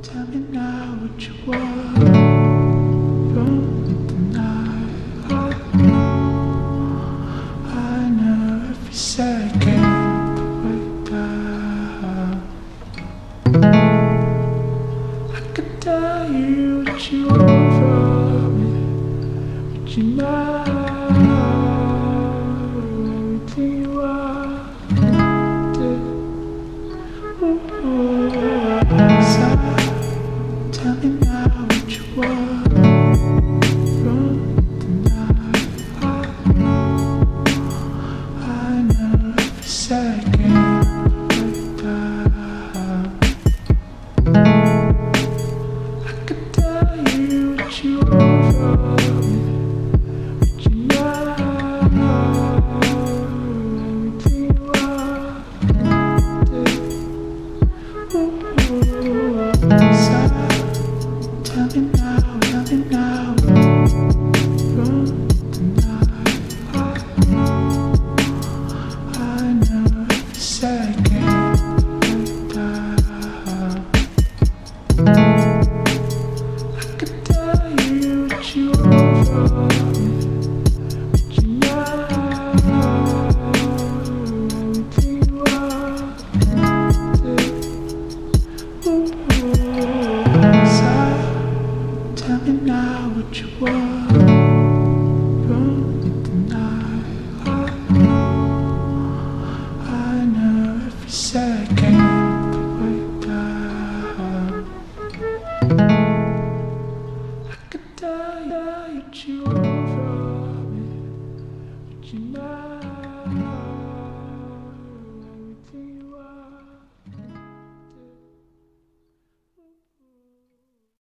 Tell me now what you want from tonight. I know every second the way down. I could tell you what you want from me, but you know everything you want. Tell me now what you want from tonight. I know every second right down. I could tell you what you want from me, but you know everything you want.